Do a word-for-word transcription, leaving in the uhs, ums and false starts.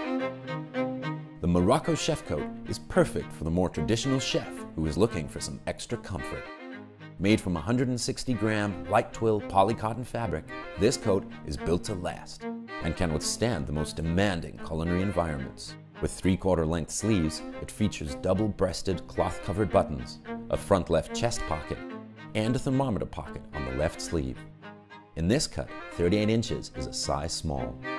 The Morocco chef coat is perfect for the more traditional chef who is looking for some extra comfort. Made from one hundred sixty gram light twill polycotton fabric, this coat is built to last and can withstand the most demanding culinary environments. With three-quarter length sleeves, it features double-breasted cloth-covered buttons, a front left chest pocket, and a thermometer pocket on the left sleeve. In this cut, thirty-eight inches is a size small.